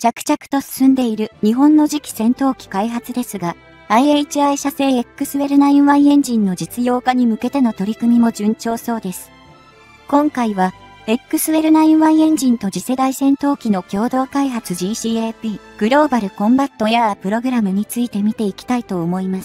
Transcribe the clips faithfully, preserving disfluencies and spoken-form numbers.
着々と進んでいる日本の次期戦闘機開発ですが、アイエイチアイ 社製 エックスウェルナインワイ エンジンの実用化に向けての取り組みも順調そうです。今回は、エックスウェルナインワイ エンジンと次世代戦闘機の共同開発 ジーシーエーピー グローバルコンバットエアープログラムについて見ていきたいと思います。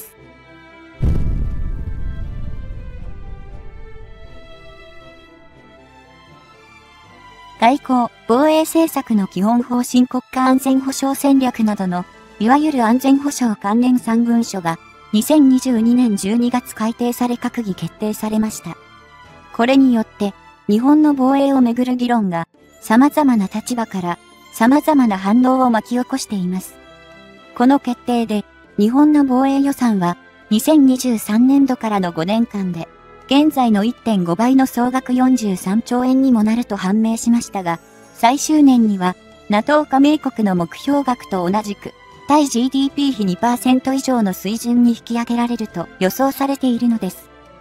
外交・防衛政策の基本方針国家安全保障戦略などの、いわゆる安全保障関連さん文書が、にせんにじゅうにねんじゅうにがつ改定され閣議決定されました。これによって、日本の防衛をめぐる議論が、様々な立場から、様々な反応を巻き起こしています。この決定で、日本の防衛予算は、にせんにじゅうさんねんどからのごねんかんで、現在の いってんごばいの総額よんじゅうさんちょうえんにもなると判明しましたが、最終年には、NATO 加盟国の目標額と同じく、対 ジーディーピー 比 にパーセント 以上の水準に引き上げられると予想されているのです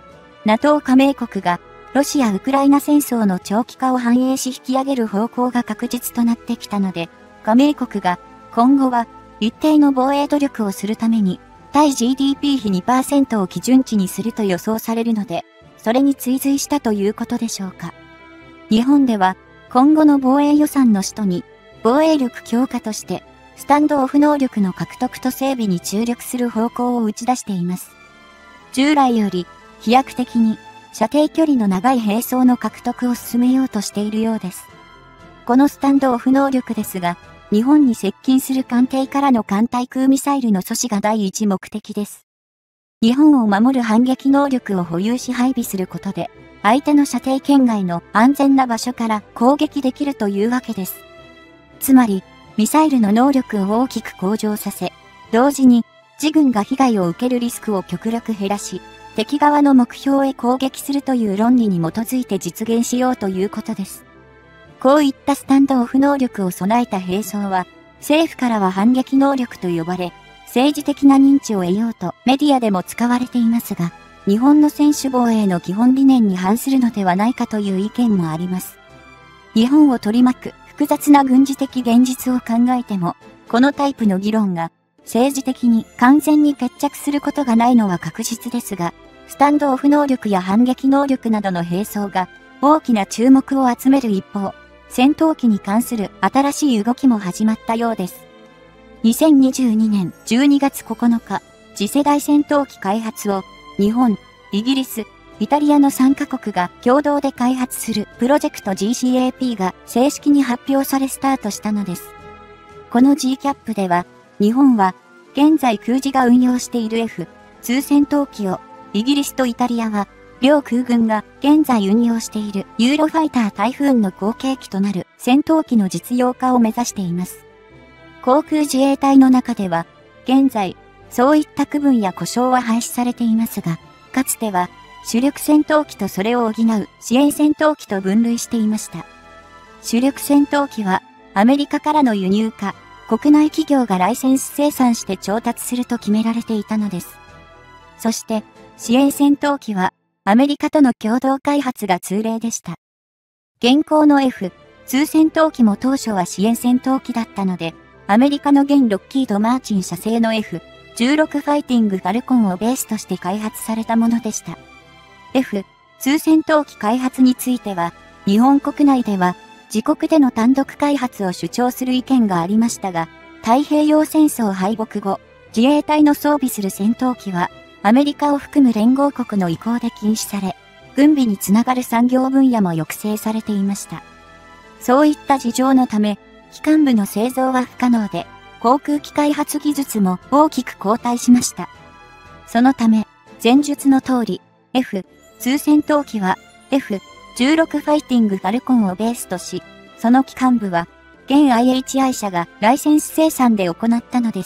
。NATO 加盟国が、ロシア・ウクライナ戦争の長期化を反映し引き上げる方向が確実となってきたので、加盟国が、今後は、一定の防衛努力をするために、対 ジーディーピー 比 にパーセント を基準値にすると予想されるので、それに追随したということでしょうか。日本では、今後の防衛予算の使途に、防衛力強化として、スタンドオフ能力の獲得と整備に注力する方向を打ち出しています。従来より、飛躍的に、射程距離の長い兵装の獲得を進めようとしているようです。このスタンドオフ能力ですが、日本に接近する艦艇からの艦対空ミサイルの阻止が第一目的です。日本を守る反撃能力を保有し配備することで、相手の射程圏外の安全な場所から攻撃できるというわけです。つまり、ミサイルの能力を大きく向上させ、同時に自軍が被害を受けるリスクを極力減らし、敵側の目標へ攻撃するという論理に基づいて実現しようということです。こういったスタンドオフ能力を備えた兵装は、政府からは反撃能力と呼ばれ、政治的な認知を得ようとメディアでも使われていますが、日本の専守防衛の基本理念に反するのではないかという意見もあります。日本を取り巻く複雑な軍事的現実を考えても、このタイプの議論が政治的に完全に決着することがないのは確実ですが、スタンドオフ能力や反撃能力などの兵装が大きな注目を集める一方、戦闘機に関する新しい動きも始まったようです。にせんにじゅうにねんじゅうにがつここのか、次世代戦闘機開発を日本、イギリス、イタリアのさんかこくが共同で開発するプロジェクト ジーシーエーピー が正式に発表されスタートしたのです。この ジーキャップ では、日本は現在空自が運用している エフツー 戦闘機を、イギリスとイタリアは両空軍が現在運用しているユーロファイタータイフーンの後継機となる戦闘機の実用化を目指しています。航空自衛隊の中では、現在、そういった区分や故障は廃止されていますが、かつては、主力戦闘機とそれを補う支援戦闘機と分類していました。主力戦闘機は、アメリカからの輸入か、国内企業がライセンス生産して調達すると決められていたのです。そして、支援戦闘機は、アメリカとの共同開発が通例でした。現行の エフツー 戦闘機も当初は支援戦闘機だったので、アメリカの現ロッキード・マーチン社製の エフじゅうろく ファイティング・ファルコンをベースとして開発されたものでした。エフツー 戦闘機開発については、日本国内では自国での単独開発を主張する意見がありましたが、太平洋戦争敗北後、自衛隊の装備する戦闘機は、アメリカを含む連合国の意向で禁止され、軍備につながる産業分野も抑制されていました。そういった事情のため、機関部の製造は不可能で、航空機開発技術も大きく後退しました。そのため、前述の通り、エフツー 戦闘機は エフじゅうろく ファイティング・ファルコンをベースとし、その機関部は、現 アイエイチアイ 社がライセンス生産で行ったのです。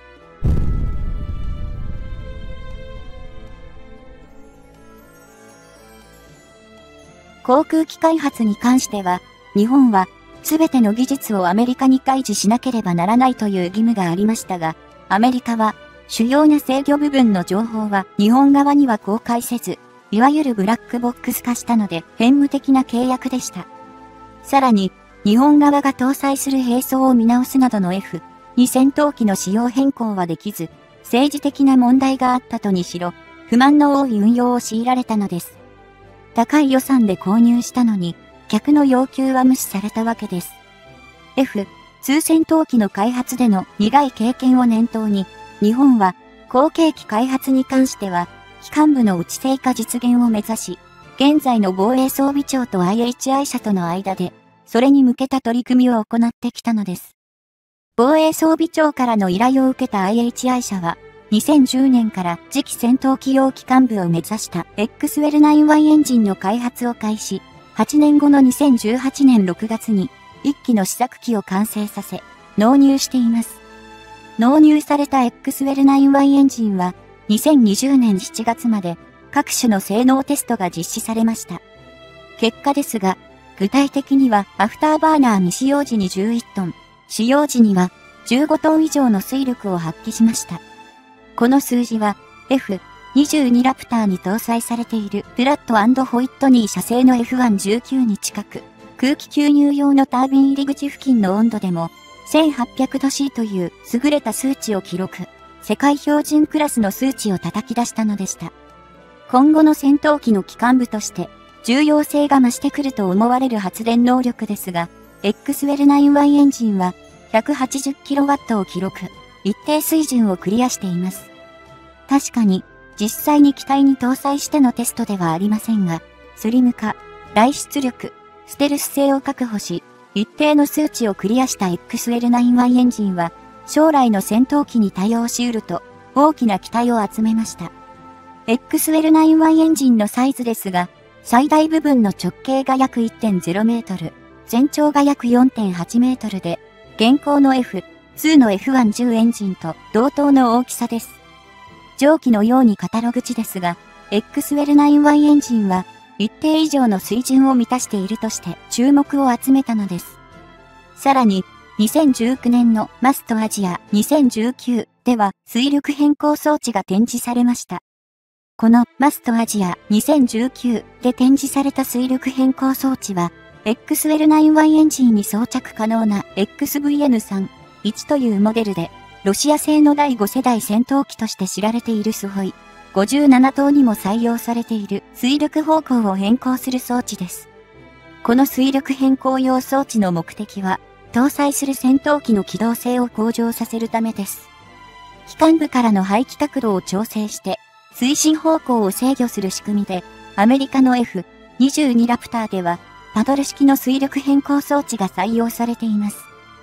航空機開発に関しては、日本は、すべての技術をアメリカに開示しなければならないという義務がありましたが、アメリカは、主要な制御部分の情報は日本側には公開せず、いわゆるブラックボックス化したので、偏無的な契約でした。さらに、 日本側が搭載する兵装を見直すなどの エフに 戦闘機の仕様変更はできず、政治的な問題があったとにしろ、不満の多い運用を強いられたのです。高い予算で購入したのに、客の要求は無視されたわけです。エフに 戦闘機の開発での苦い経験を念頭に、日本は後継機開発に関しては、機関部の内製化実現を目指し、現在の防衛装備庁と アイエイチアイ 社との間で、それに向けた取り組みを行ってきたのです。防衛装備庁からの依頼を受けた アイエイチアイ 社は、にせんじゅうねんから次期戦闘機用機関部を目指した エックスウェルナインワイ エンジンの開発を開始、はちねんごのにせんじゅうはちねんろくがつに、いっきの試作機を完成させ、納入しています。納入された エックスウェルナインワイ エンジンは、にせんにじゅうねんしちがつまで各種の性能テストが実施されました。結果ですが、具体的にはアフターバーナー未使用時にじゅういちトン、使用時にはじゅうごトン以上の推力を発揮しました。この数字は エフにじゅうに ラプターに搭載されているプラット&ホイットニー社製の エフワンじゅうきゅう に近く、空気吸入用のタービン入り口付近の温度でもせんはっぴゃくど シー という優れた数値を記録、世界標準クラスの数値を叩き出したのでした。今後の戦闘機の機関部として重要性が増してくると思われる発電能力ですが、エックスウェルナインワイ エンジンは ひゃくはちじゅっキロワット を記録、一定水準をクリアしています。確かに、実際に機体に搭載してのテストではありませんが、スリム化、大出力、ステルス性を確保し、一定の数値をクリアした エックスウェルナインワイ エンジンは、将来の戦闘機に対応し得ると、大きな期待を集めました。エックスウェルナインワイ エンジンのサイズですが、最大部分の直径が約 いってんゼロ メートル、全長が約 よんてんはち メートルで、現行の エフに の エフワンじゅう エンジンと同等の大きさです。上記のようにカタログ値ですが、エックスウェルナインワイ エンジンは一定以上の水準を満たしているとして注目を集めたのです。さらに、にせんじゅうきゅうねんのマストアジアにせんじゅうきゅうでは水力変更装置が展示されました。このマストアジアにせんじゅうきゅうで展示された水力変更装置は、エックスウェルナインワイ エンジンに装着可能な エックスブイエヌさんじゅういち というモデルで、ロシア製のだいご世代戦闘機として知られているスホイごじゅうななとうにも採用されている水力方向を変更する装置です。この水力変更用装置の目的は、搭載する戦闘機の機動性を向上させるためです。機関部からの排気角度を調整して、推進方向を制御する仕組みで、アメリカの エフにじゅうに ラプターでは、パドル式の水力変更装置が採用されています。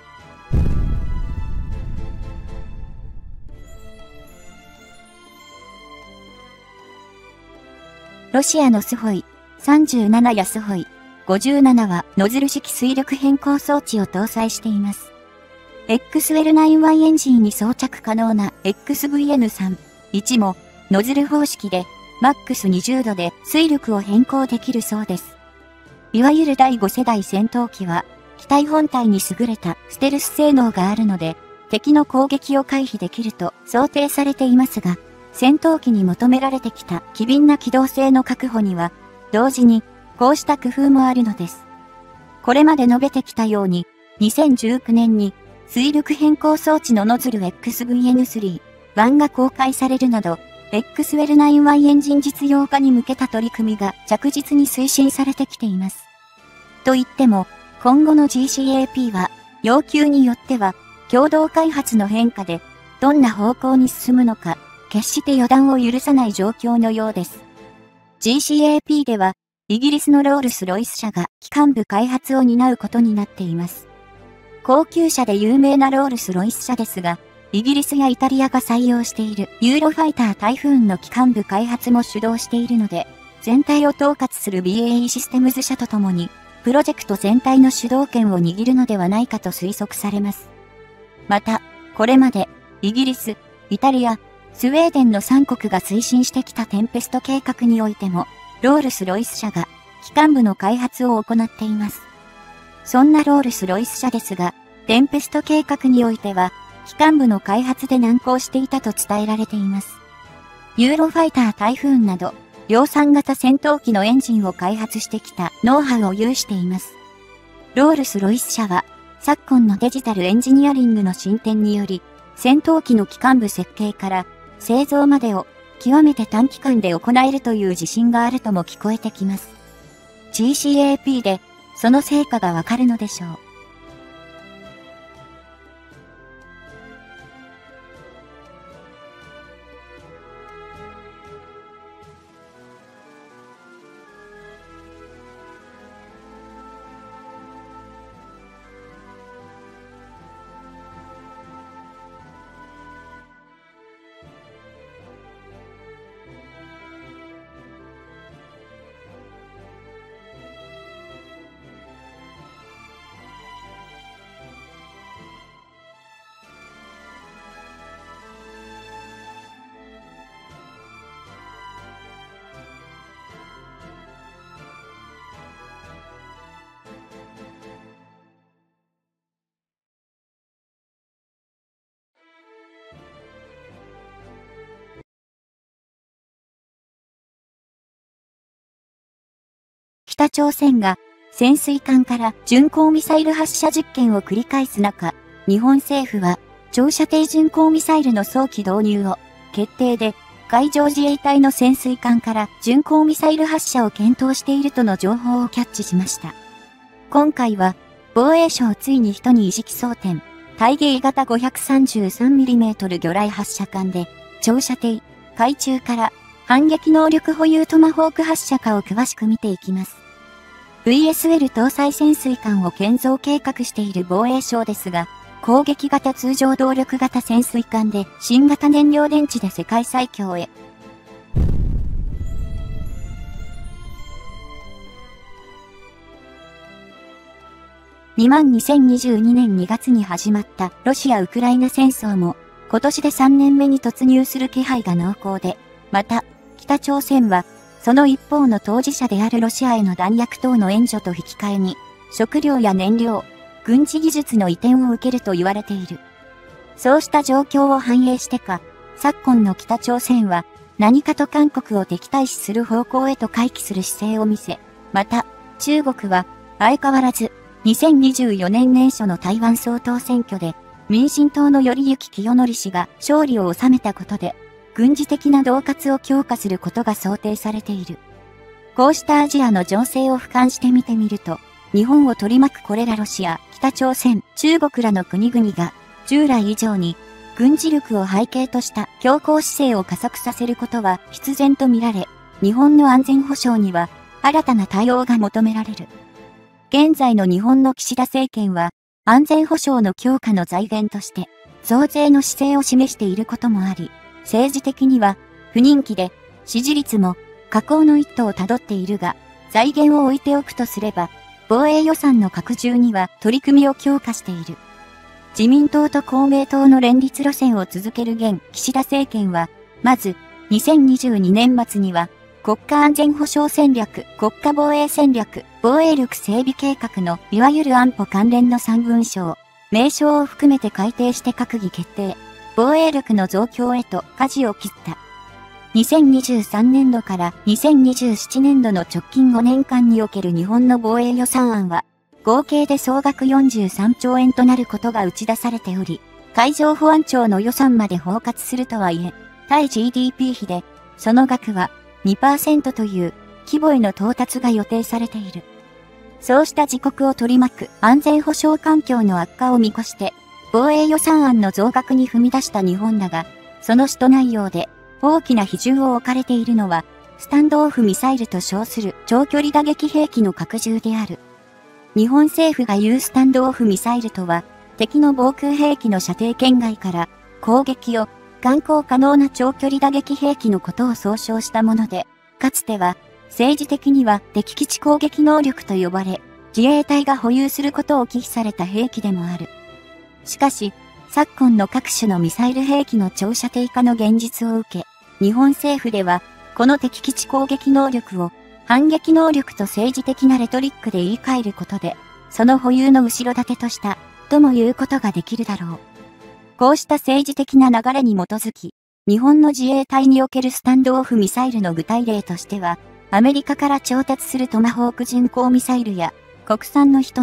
ロシアのスホイさんじゅうななやスホイごじゅうななはノズル式水力変更装置を搭載しています。エックスウェルナインワイ エンジンに装着可能な エックスブイエヌさんじゅういち もノズル方式でマックスにじゅうどで水力を変更できるそうです。いわゆるだいご世代戦闘機は機体本体に優れたステルス性能があるので敵の攻撃を回避できると想定されていますが、戦闘機に求められてきた機敏な機動性の確保には、同時にこうした工夫もあるのです。これまで述べてきたように、にせんじゅうきゅうねんに水力変更装置のノズル エックスブイエヌスリーいち が公開されるなど、エックスウェルナインワイ エンジン実用化に向けた取り組みが着実に推進されてきています。と言っても、今後の ジーシーエーピー は、要求によっては、共同開発の変化で、どんな方向に進むのか、決して予断を許さない状況のようです。ジーシーエーピー では、イギリスのロールス・ロイス社が機関部開発を担うことになっています。高級車で有名なロールス・ロイス社ですが、イギリスやイタリアが採用しているユーロファイタータイフーンの機関部開発も主導しているので、全体を統括する ビーエーイー システムズ社とともに、プロジェクト全体の主導権を握るのではないかと推測されます。また、これまで、イギリス、イタリア、スウェーデンのさんこくが推進してきたテンペスト計画においても、ロールス・ロイス社が機関部の開発を行っています。そんなロールス・ロイス社ですが、テンペスト計画においては、機関部の開発で難航していたと伝えられています。ユーロファイタータイフーンなど、量産型戦闘機のエンジンを開発してきたノウハウを有しています。 ロールス・ロイス社は、昨今のデジタルエンジニアリングの進展により、戦闘機の機関部設計から製造までを極めて短期間で行えるという自信があるとも聞こえてきます。ジーシーエーピー でその成果がわかるのでしょう。北朝鮮が潜水艦から巡航ミサイル発射実験を繰り返す中、日本政府は長射程巡航ミサイルの早期導入を決定で、海上自衛隊の潜水艦から巡航ミサイル発射を検討しているとの情報をキャッチしました。今回は防衛省ついに一に時期装填、対迎型 ごひゃくさんじゅうさんミリメートル 魚雷発射艦で、長射程、海中から反撃能力保有トマホーク発射かを詳しく見ていきます。ブイエスエル 搭載潜水艦を建造計画している防衛省ですが、攻撃型通常動力型潜水艦で新型燃料電池で世界最強へ。にまんにせんにじゅうにねんにがつに始まったロシア・ウクライナ戦争も今年でさんねんめに突入する気配が濃厚で、また北朝鮮はその一方の当事者であるロシアへの弾薬等の援助と引き換えに、食料や燃料、軍事技術の移転を受けると言われている。そうした状況を反映してか、昨今の北朝鮮は何かと韓国を敵対視する方向へと回帰する姿勢を見せ、また中国は相変わらずにせんにじゅうよねん年初の台湾総統選挙で民進党の頼幸清則氏が勝利を収めたことで、軍事的な恫喝を強化することが想定されている。こうしたアジアの情勢を俯瞰して見てみると、日本を取り巻くこれらロシア、北朝鮮、中国らの国々が、従来以上に軍事力を背景とした強硬姿勢を加速させることは必然と見られ、日本の安全保障には新たな対応が求められる。現在の日本の岸田政権は、安全保障の強化の財源として、増税の姿勢を示していることもあり、政治的には不人気で支持率も下降の一途をたどっているが、財源を置いておくとすれば、防衛予算の拡充には取り組みを強化している。自民党と公明党の連立路線を続ける現岸田政権は、まずにせんにじゅうにねん末には国家安全保障戦略、国家防衛戦略、防衛力整備計画のいわゆる安保関連のさん文書を名称を含めて改定して閣議決定。防衛力の増強へと舵を切った。にせんにじゅうさんねんどからにせんにじゅうななねんどの直近ごねんかんにおける日本の防衛予算案は、合計で総額よんじゅうさんちょうえんとなることが打ち出されており、海上保安庁の予算まで包括するとはいえ、対 ジーディーピー 比で、その額は にパーセント という規模への到達が予定されている。そうした自国を取り巻く安全保障環境の悪化を見越して、防衛予算案の増額に踏み出した日本だが、その使途内容で大きな比重を置かれているのは、スタンドオフミサイルと称する長距離打撃兵器の拡充である。日本政府が言うスタンドオフミサイルとは、敵の防空兵器の射程圏外から攻撃を敢行可能な長距離打撃兵器のことを総称したもので、かつては政治的には敵基地攻撃能力と呼ばれ、自衛隊が保有することを忌避された兵器でもある。しかし、昨今の各種のミサイル兵器の長射程化の現実を受け、日本政府では、この敵基地攻撃能力を反撃能力と政治的なレトリックで言い換えることで、その保有の後ろ盾とした、とも言うことができるだろう。こうした政治的な流れに基づき、日本の自衛隊におけるスタンドオフミサイルの具体例としては、アメリカから調達するトマホーク巡航ミサイルや、国産の人に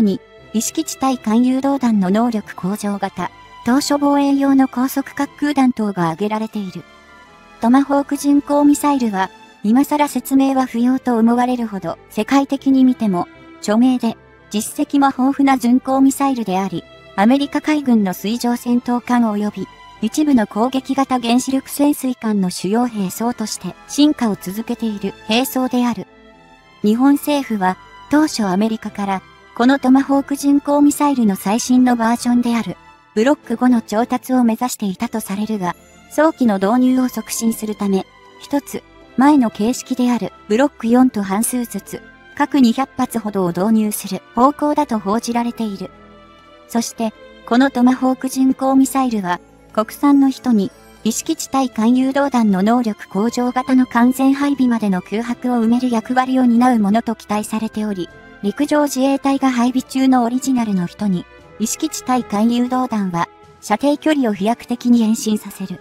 意識地対艦誘導弾の能力向上型、当初防衛用の高速滑空弾頭が挙げられている。トマホーク巡航ミサイルは、今更説明は不要と思われるほど、世界的に見ても、著名で、実績も豊富な巡航ミサイルであり、アメリカ海軍の水上戦闘艦及び、一部の攻撃型原子力潜水艦の主要兵装として進化を続けている兵装である。日本政府は、当初アメリカから、このトマホーク巡航ミサイルの最新のバージョンである、ブロックごの調達を目指していたとされるが、早期の導入を促進するため、一つ、前の形式であるブロックよんと半数ずつ、各にひゃく発ほどを導入する方向だと報じられている。そして、このトマホーク巡航ミサイルは、国産の人に、意識地対艦誘導弾の能力向上型の完全配備までの空白を埋める役割を担うものと期待されており、陸上自衛隊が配備中のオリジナルの人に、意識地対艦誘導弾は、射程距離を飛躍的に延伸させる。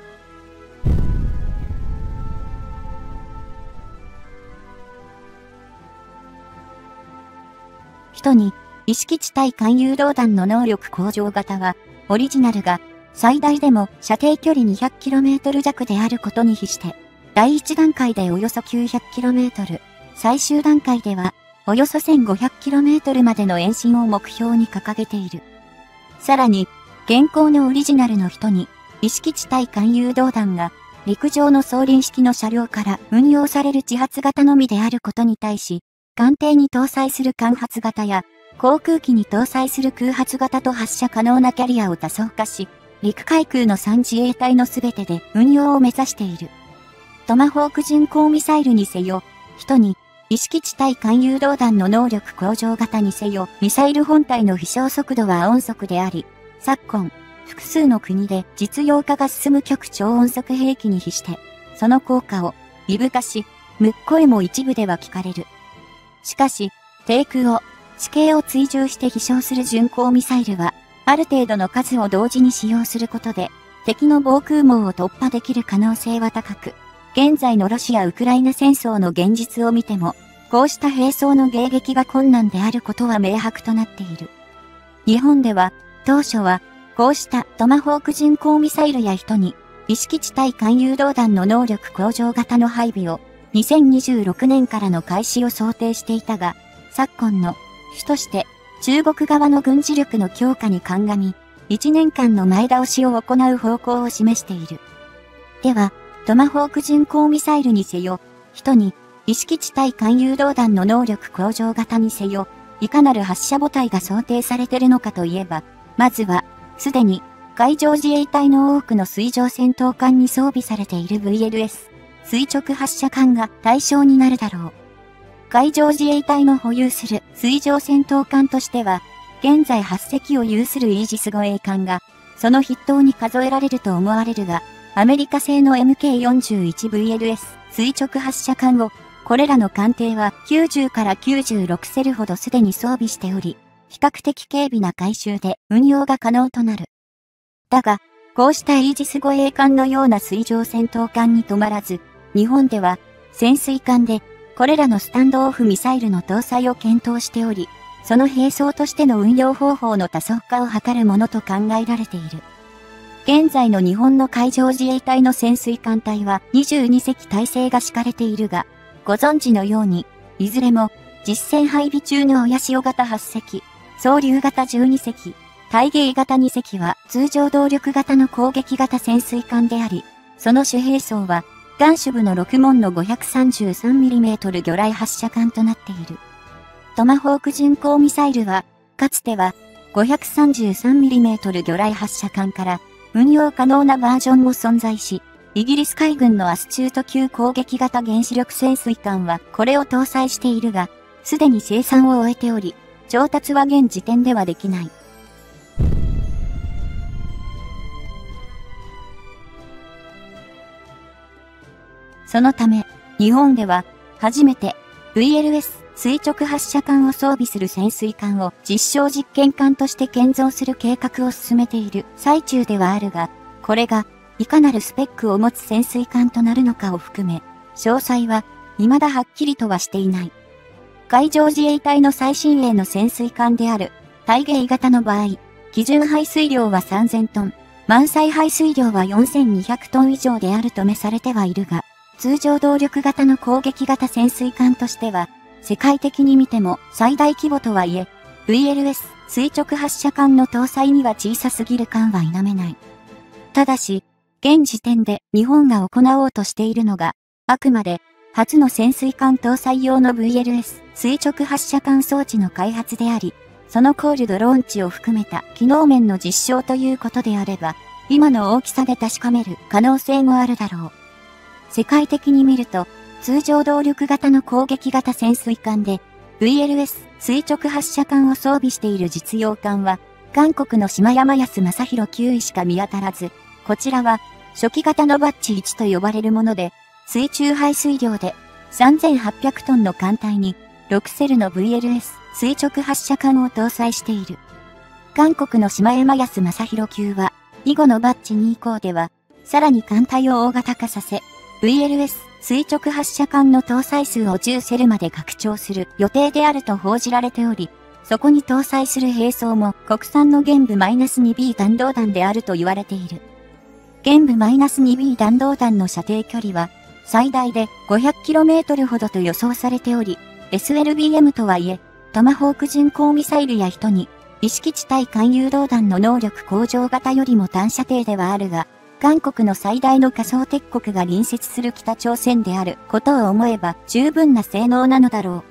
人に、意識地対艦誘導弾の能力向上型は、オリジナルが、最大でも射程距離 にひゃくキロメートル 弱であることに比して、だいいち段階でおよそ きゅうひゃくキロメートル、最終段階では、およそ せんごひゃくキロメートル までの延伸を目標に掲げている。さらに、現行のオリジナルの人に、意識地対艦誘導弾が、陸上の装輪式の車両から運用される自発型のみであることに対し、艦艇に搭載する艦発型や、航空機に搭載する空発型と発射可能なキャリアを多層化し、陸海空のさん自衛隊のすべてで運用を目指している。トマホーク巡航ミサイルにせよ、人に、意識地対艦誘導弾の能力向上型にせよ、ミサイル本体の飛翔速度は音速であり、昨今、複数の国で実用化が進む極超音速兵器に比して、その効果を、いぶかし、むっ声も一部では聞かれる。しかし、低空を、地形を追従して飛翔する巡航ミサイルは、ある程度の数を同時に使用することで、敵の防空網を突破できる可能性は高く、現在のロシア・ウクライナ戦争の現実を見ても、こうした兵装の迎撃が困難であることは明白となっている。日本では、当初は、こうしたトマホーク巡航ミサイルや人に、意識地対艦誘導弾の能力向上型の配備を、にせんにじゅうろくねんからの開始を想定していたが、昨今の主として、中国側の軍事力の強化に鑑み、いちねんかんの前倒しを行う方向を示している。では、トマホーク巡航ミサイルにせよ、人に、意識地対艦誘導弾の能力向上型にせよ、いかなる発射母体が想定されているのかといえば、まずは、すでに、海上自衛隊の多くの水上戦闘艦に装備されている ブイエルエス、垂直発射艦が対象になるだろう。海上自衛隊の保有する水上戦闘艦としては、現在はち隻を有するイージス護衛艦が、その筆頭に数えられると思われるが、アメリカ製の エムケーよんじゅういちブイエルエス 垂直発射艦を、これらの艦艇はきゅうじゅうからきゅうじゅうろくセルほどすでに装備しており、比較的軽微な改修で運用が可能となる。だが、こうしたイージス護衛艦のような水上戦闘艦に止まらず、日本では潜水艦でこれらのスタンドオフミサイルの搭載を検討しており、その兵装としての運用方法の多層化を図るものと考えられている。現在の日本の海上自衛隊の潜水艦隊はにじゅうに隻体制が敷かれているが、ご存知のように、いずれも実戦配備中の親潮型はち隻、総流型じゅうに隻、対迎型に隻は通常動力型の攻撃型潜水艦であり、その主兵装は、岸主部のろく門の ごひゃくさんじゅうさんミリメートル 魚雷発射艦となっている。トマホーク巡航ミサイルは、かつては ごひゃくさんじゅうさんミリメートル 魚雷発射艦から運用可能なバージョンも存在し、イギリス海軍のアスチュート級攻撃型原子力潜水艦はこれを搭載しているが、すでに生産を終えており、調達は現時点ではできない。そのため、日本では、初めて、ブイエルエス 垂直発射艦を装備する潜水艦を実証実験艦として建造する計画を進めている最中ではあるが、これが、いかなるスペックを持つ潜水艦となるのかを含め、詳細は、未だはっきりとはしていない。海上自衛隊の最新鋭の潜水艦である、 大芸型の場合、基準排水量はさんぜんトン、満載排水量はよんせんにひゃくトン以上であるとめされてはいるが、通常動力型の攻撃型潜水艦としては、世界的に見ても最大規模とはいえ、ブイエルエス 垂直発射艦の搭載には小さすぎる艦は否めない。ただし、現時点で日本が行おうとしているのが、あくまで初の潜水艦搭載用の ブイエルエス 垂直発射艦装置の開発であり、そのコールドローンチを含めた機能面の実証ということであれば、今の大きさで確かめる可能性もあるだろう。世界的に見ると、通常動力型の攻撃型潜水艦で、ブイエルエス 垂直発射艦を装備している実用艦は、韓国の島山安正弘きゅういしか見当たらず、こちらは、初期型のバッチいちと呼ばれるもので、水中排水量でさんぜんはっぴゃくトンの艦隊に、ろくセルの ブイエルエス 垂直発射艦を搭載している。韓国の島山安正弘級は、以後のバッチに以降では、さらに艦隊を大型化させ、ブイエルエス 垂直発射艦の搭載数をじゅうセルまで拡張する予定であると報じられており、そこに搭載する兵装も国産の玄武 -にビー 弾道弾であると言われている。玄武 -にビー 弾道弾の射程距離は最大で ごひゃくキロメートル ほどと予想されており、エスエルビーエム とはいえ、トマホーク巡航ミサイルや人に意識地対艦誘導弾の能力向上型よりも短射程ではあるが、韓国の最大の仮想敵国が隣接する北朝鮮であることを思えば十分な性能なのだろう。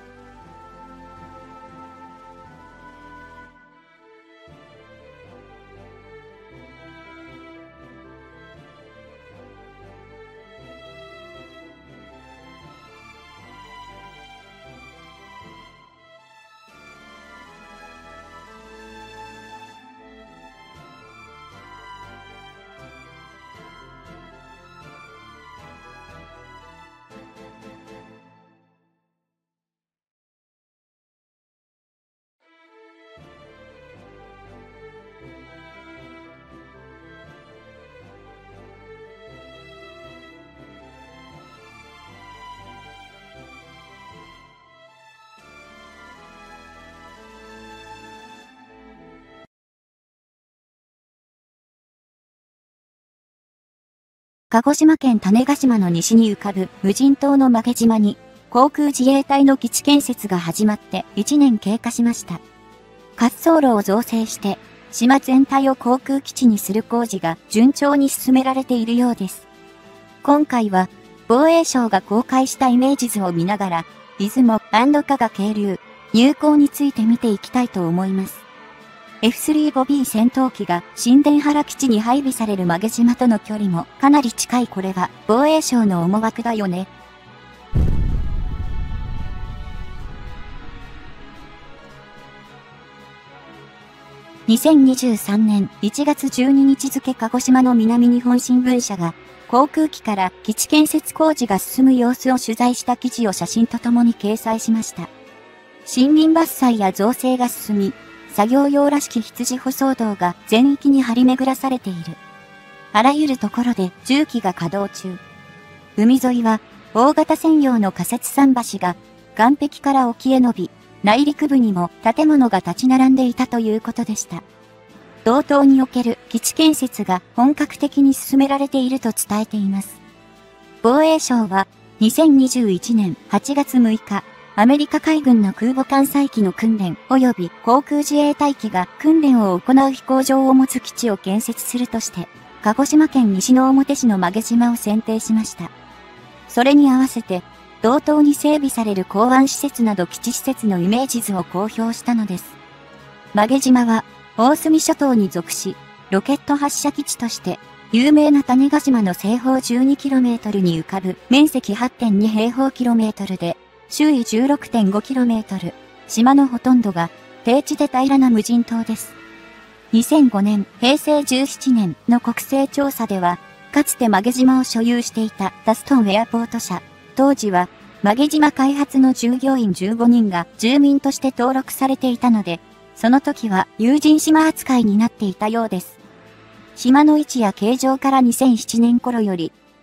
鹿児島県種子島の西に浮かぶ無人島の曲島に航空自衛隊の基地建設が始まっていちねん経過しました。滑走路を造成して島全体を航空基地にする工事が順調に進められているようです。今回は防衛省が公開したイメージ図を見ながら出雲&加賀係留入港について見ていきたいと思います。エフスリーフォービー 戦闘機が新田原基地に配備される曲島との距離もかなり近い。これは防衛省の思惑だよね。にせんにじゅうさんねんいちがつじゅうににち付鹿児島の南日本新聞社が航空機から基地建設工事が進む様子を取材した記事を写真とともに掲載しました。森林伐採や造成が進み、作業用らしき羊舗装道が全域に張り巡らされている。あらゆるところで重機が稼働中。海沿いは大型専用の仮設桟橋が岸壁から沖へ伸び、内陸部にも建物が立ち並んでいたということでした。同島における基地建設が本格的に進められていると伝えています。防衛省はにせんにじゅういちねんはちがつむいか、アメリカ海軍の空母艦載機の訓練及び航空自衛隊機が訓練を行う飛行場を持つ基地を建設するとして、鹿児島県西之表市の曲島を選定しました。それに合わせて、同島に整備される港湾施設など基地施設のイメージ図を公表したのです。曲島は、大隅諸島に属し、ロケット発射基地として、有名な種子島の西方 じゅうにキロメートル に浮かぶ面積 はちてんにへいほうキロメートルで、周囲 じゅうろくてんごキロメートル、島のほとんどが低地で平らな無人島です。にせんごねん、へいせいじゅうななねんの国勢調査では、かつて曲島を所有していたダストンエアポート社、当時は曲島開発の従業員じゅうごにんが住民として登録されていたので、その時は有人島扱いになっていたようです。島の位置や形状からにせんななねん頃より、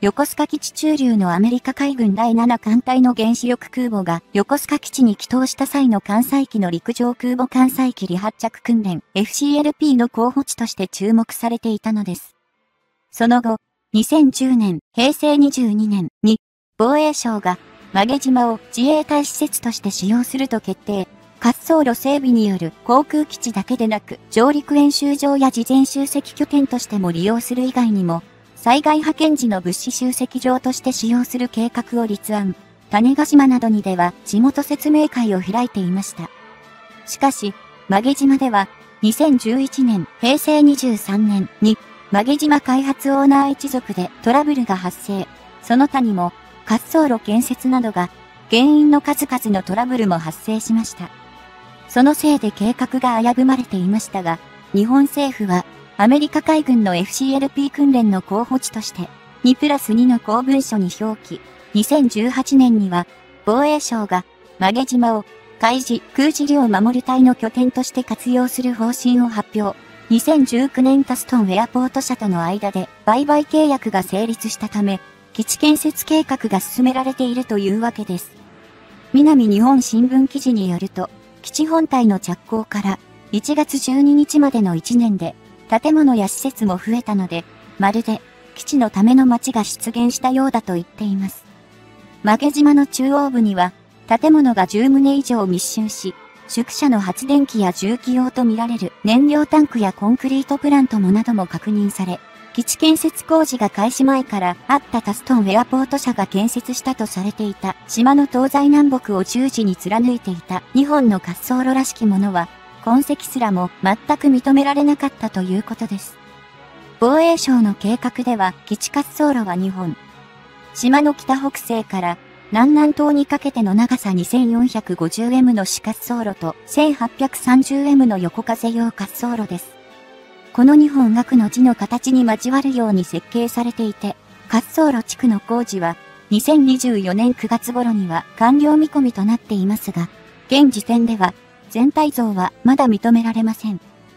横須賀基地駐留のアメリカ海軍だいなな艦隊の原子力空母が横須賀基地に帰投した際の艦載機の陸上空母艦載機離発着訓練 エフシーエルピー の候補地として注目されていたのです。その後、にせんじゅうねん、へいせいにじゅうにねんに防衛省が曲げ島を自衛隊施設として使用すると決定。滑走路整備による航空基地だけでなく、上陸演習場や事前集積拠点としても利用する以外にも、災害派遣時の物資集積場として使用する計画を立案。種子島などにでは地元説明会を開いていました。しかし、曲げ島では、にせんじゅういちねん、へいせいにじゅうさんねんに、曲げ島開発オーナー一族でトラブルが発生。その他にも、滑走路建設などが、原因の数々のトラブルも発生しました。そのせいで計画が危ぶまれていましたが、日本政府は、アメリカ海軍の エフシーエルピー 訓練の候補地として、にプラスにの公文書に表記、にせんじゅうはちねんには、防衛省が、曲げ島を、海事、空事業守り隊の拠点として活用する方針を発表。にせんじゅうきゅうねんタストンエアポート社との間で、売買契約が成立したため、基地建設計画が進められているというわけです。南日本新聞記事によると、基地本体の着工からいちがつじゅうににちまでのいちねんで、建物や施設も増えたので、まるで基地のための街が出現したようだと言っています。曲げ島の中央部には、建物がじゅうとう以上密集し、宿舎の発電機や重機用とみられる燃料タンクやコンクリートプラントもなども確認され、基地建設工事が開始前からあったタストンエアポート社が建設したとされていた島の東西南北を十字に貫いていたにほんの滑走路らしきものは痕跡すらも全く認められなかったということです。防衛省の計画では基地滑走路はにほん。島の北北西から南南東にかけての長さ にせんよんひゃくごじゅうエム の主滑走路と せんはっぴゃくさんじゅうエム の横風用滑走路です。このにほんがくの字の形に交わるように設計されていて、滑走路地区の工事はにせんにじゅうよねんくがつ頃には完了見込みとなっていますが、現時点では全体像はまだ認められません。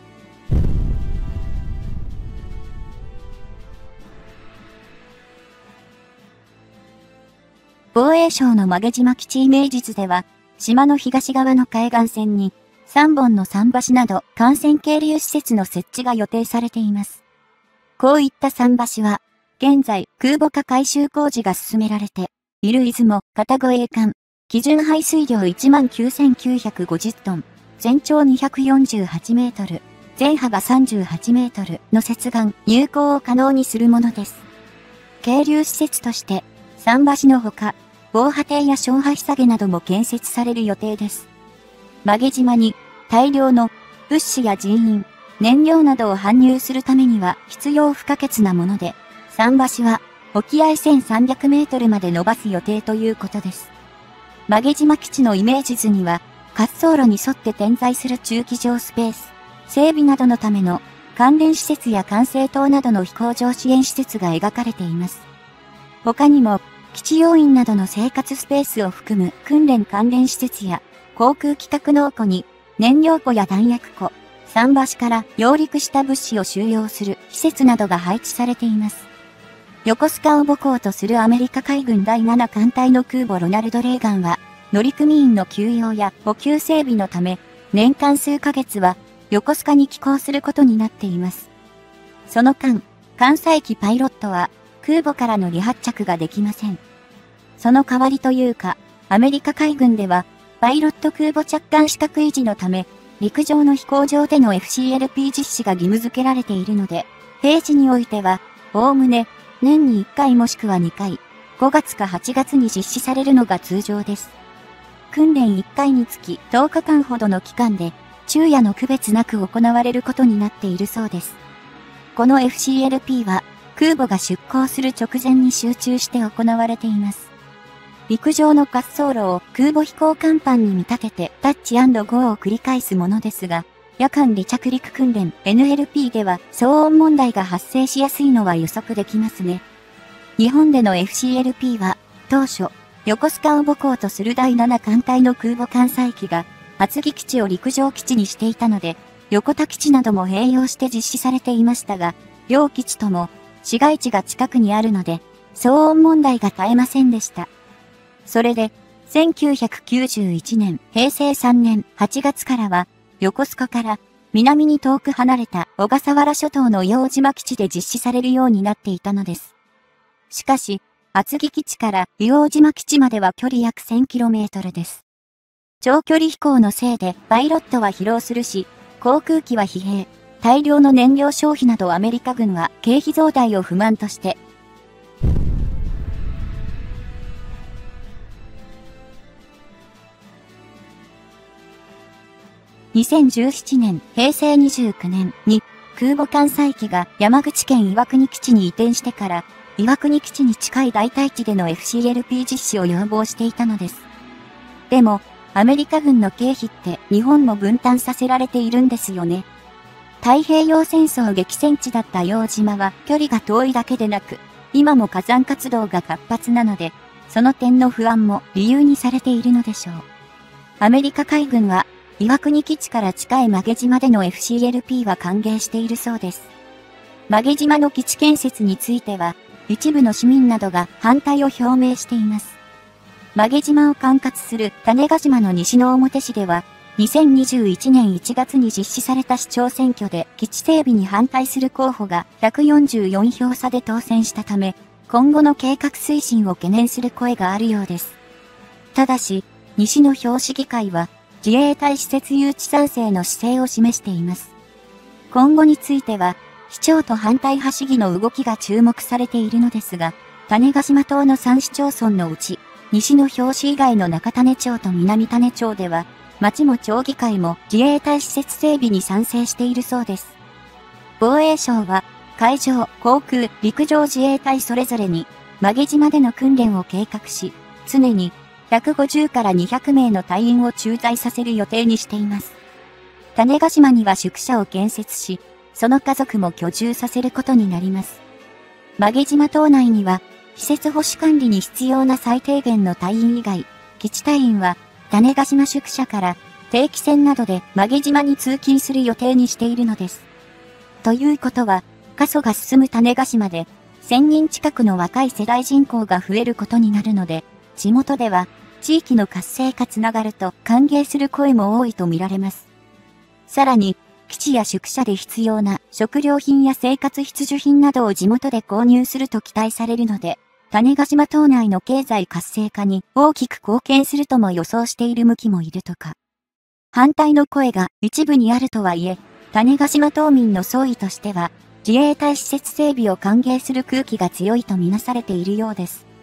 防衛省の曲げ島基地イメージ図では、島の東側の海岸線にさんぼんの桟橋など艦船係留施設の設置が予定されています。こういった桟橋は、現在空母化改修工事が進められている出雲、片護衛艦、基準排水量 いちまんきゅうせんきゅうひゃくごじゅっトン、全長にひゃくよんじゅうはちメートル、全幅さんじゅうはちメートルの接岸、入港を可能にするものです。係留施設として、桟橋のほか、防波堤や小波下げなども建設される予定です。曲げ島に大量の物資や人員、燃料などを搬入するためには必要不可欠なもので、桟橋は沖合せんさんびゃくメートルまで伸ばす予定ということです。曲げ島基地のイメージ図には、滑走路に沿って点在する駐機場スペース、整備などのための関連施設や管制塔などの飛行場支援施設が描かれています。他にも、基地要員などの生活スペースを含む訓練関連施設や航空機格納庫に燃料庫や弾薬庫、桟橋から揚陸した物資を収容する施設などが配置されています。横須賀を母港とするアメリカ海軍だいなな艦隊の空母ロナルド・レーガンは乗組員の休養や補給整備のため年間数ヶ月は横須賀に寄港することになっています。その間、艦載機パイロットは空母からの離発着ができません。その代わりというか、アメリカ海軍では、パイロット空母着艦資格維持のため、陸上の飛行場での エフシーエルピー 実施が義務付けられているので、平時においては、おおむね、年にいっかいもしくはにかい、ごがつかはちがつに実施されるのが通常です。訓練いっかいにつきとおかかんほどの期間で、昼夜の区別なく行われることになっているそうです。この エフシーエルピー は、空母が出港する直前に集中して行われています。陸上の滑走路を空母飛行甲板に見立ててタッチ&ゴーを繰り返すものですが、夜間離着陸訓練 エヌエルピー では騒音問題が発生しやすいのは予測できますね。日本での エフシーエルピー は当初、横須賀を母港とするだいなな艦隊の空母艦載機が厚木基地を陸上基地にしていたので、横田基地なども併用して実施されていましたが、両基地とも市街地が近くにあるので、 騒音問題が絶えませんでした。それで、せんきゅうひゃくきゅうじゅういちねん、へいせいさんねんはちがつからは、横須賀から南に遠く離れた小笠原諸島の硫黄島基地で実施されるようになっていたのです。しかし、厚木基地から硫黄島基地までは距離約 せんキロメートル です。長距離飛行のせいでパイロットは疲労するし、航空機は疲弊、大量の燃料消費などアメリカ軍は経費増大を不満として、にせんじゅうななねん、へいせいにじゅうきゅうねんに空母艦載機が山口県岩国基地に移転してから、岩国基地に近い代替地での エフシーエルピー 実施を要望していたのです。でも、アメリカ軍の経費って日本も分担させられているんですよね。太平洋戦争激戦地だった硫黄島は距離が遠いだけでなく、今も火山活動が活発なので、その点の不安も理由にされているのでしょう。アメリカ海軍は、岩国基地から近い曲島での エフシーエルピー は歓迎しているそうです。曲島の基地建設については、一部の市民などが反対を表明しています。曲島を管轄する種子島の西之表市では、にせんにじゅういちねんいちがつに実施された市長選挙で基地整備に反対する候補がひゃくよんじゅうよんひょうさで当選したため、今後の計画推進を懸念する声があるようです。ただし、西之表市議会は、自衛隊施設誘致賛成の姿勢を示しています。今後については、市長と反対派市議の動きが注目されているのですが、種子島島のさん市町村のうち、西の表市以外の中種町と南種町では、町も町議会も自衛隊施設整備に賛成しているそうです。防衛省は、海上、航空、陸上自衛隊それぞれに、曲島での訓練を計画し、常に、ひゃくごじゅうからにひゃくめいの隊員を駐在させる予定にしています。種子島には宿舎を建設し、その家族も居住させることになります。曲島島内には、施設保守管理に必要な最低限の隊員以外、基地隊員は、種子島宿舎から定期船などで曲島に通勤する予定にしているのです。ということは、過疎が進む種子島で、せんにん近くの若い世代人口が増えることになるので、地元では、地域の活性化つながると歓迎する声も多いと見られます。さらに、基地や宿舎で必要な食料品や生活必需品などを地元で購入すると期待されるので、種子島島内の経済活性化に大きく貢献するとも予想している向きもいるとか。反対の声が一部にあるとはいえ、種子島島民の総意としては、自衛隊施設整備を歓迎する空気が強いとみなされているようです。